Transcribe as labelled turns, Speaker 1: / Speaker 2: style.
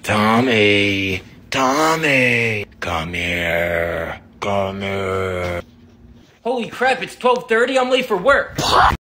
Speaker 1: Tommy, Tommy, come here, come here.
Speaker 2: Holy crap, it's 12:30, I'm late for work.